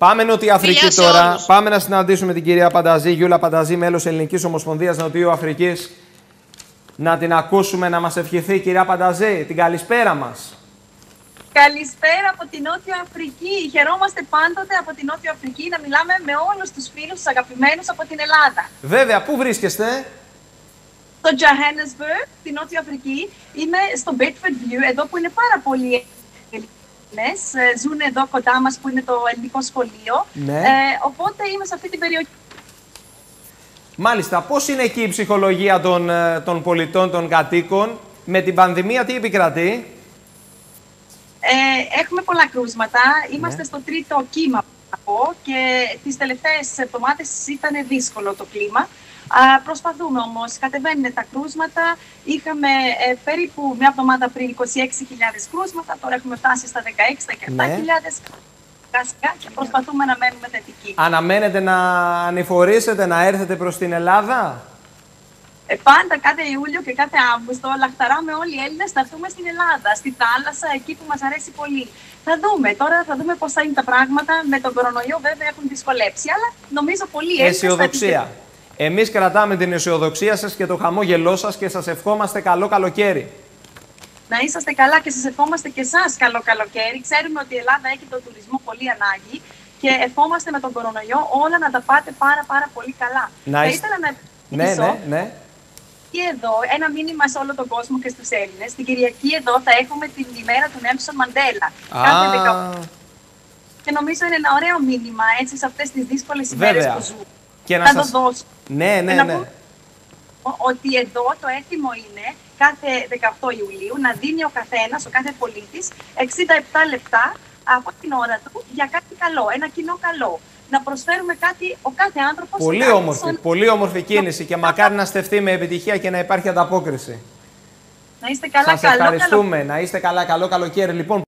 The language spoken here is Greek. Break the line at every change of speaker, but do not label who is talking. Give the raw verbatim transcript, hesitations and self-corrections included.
Πάμε Νότια Αφρική
Φιλιά σε
τώρα.
όλους.
Πάμε να συναντήσουμε την κυρία Πανταζή, Γιούλα Πανταζή, μέλος Ελληνικής Ομοσπονδίας Νοτιού Αφρικής. Να την ακούσουμε να μας ευχηθεί, κυρία Πανταζή, την καλησπέρα μας.
Καλησπέρα από την Νότια Αφρική. Χαιρόμαστε πάντοτε από την Νότια Αφρική να μιλάμε με όλους τους φίλους, τους αγαπημένους από την Ελλάδα.
Βέβαια, πού βρίσκεστε?
Στο Johannesburg, την Νότια Αφρική. Είμαι στο Bedford View, εδώ που είναι πάρα πολλοί Έλληνες. Ζουν εδώ κοντά μας που είναι το ελληνικό σχολείο.
Ναι.
Ε, οπότε είμαι σε αυτή την περιοχή.
Μάλιστα, πώς είναι εκεί η ψυχολογία των, των πολιτών, των κατοίκων? Με την πανδημία τι επικρατεί?
Ε, έχουμε πολλά κρούσματα. Είμαστε
Ναι.
στο τρίτο κύμα και τις τελευταίες εβδομάδες ήταν δύσκολο το κλίμα. Α, προσπαθούμε όμως, κατεβαίνουν τα κρούσματα. Είχαμε ε, περίπου μια εβδομάδα πριν είκοσι έξι χιλιάδες κρούσματα, τώρα έχουμε φτάσει στα δεκαέξι δεκαεπτά χιλιάδες. Ναι. Και προσπαθούμε να μένουμε θετικοί.
Αναμένετε να ανηφορήσετε, να έρθετε προς την Ελλάδα?
Ε, πάντα κάθε Ιούλιο και κάθε Αύγουστο λαχταράμε όλοι οι Έλληνες να έρθουμε στην Ελλάδα, στη θάλασσα, εκεί που μας αρέσει πολύ. Θα δούμε, τώρα θα δούμε πώς θα είναι τα πράγματα. Με τον κορονοϊό βέβαια έχουν δυσκολέψει, αλλά νομίζω πολύ Έλληνες.
Αισιοδοξία. Εμείς κρατάμε την αισιοδοξία σας και το χαμόγελό σας και σας ευχόμαστε καλό καλοκαίρι.
Να είσαστε καλά και σας ευχόμαστε και εσάς καλό καλοκαίρι. Ξέρουμε ότι η Ελλάδα έχει τον τουρισμό πολύ ανάγκη και ευχόμαστε με τον κορονοϊό όλα να τα πάτε πάρα πάρα πολύ καλά.
Να
Θα
είστε...
ήθελα να
Ναι, ναι, ναι.
Και εδώ ένα μήνυμα σε όλο τον κόσμο και στους Έλληνες. Την Κυριακή εδώ θα έχουμε την ημέρα του Νέλσον Μαντέλα. Κάθε δεκαοκτώ. Και νομίζω είναι ένα ωραίο μήνυμα έτσι σε αυτές τις δύσκολες ημέρες που ζούμε.
Και να
θα
σας...
το δώσω.
Ναι, ναι,
να
ναι.
πω ότι εδώ το έθιμο είναι κάθε δεκαοκτώ Ιουλίου να δίνει ο καθένας, ο κάθε πολίτης, εξήντα επτά λεπτά από την ώρα του για κάτι καλό, ένα κοινό καλό. Να προσφέρουμε κάτι ο κάθε άνθρωπος.
Πολύ όμορφη, στον... πολύ όμορφη κίνηση και μακάρι να στεφτεί με επιτυχία και να υπάρχει ανταπόκριση.
Να είστε καλά,
σας
καλό,
ευχαριστούμε.
καλό.
Να είστε καλά, καλό καλοκαίρι. Λοιπόν,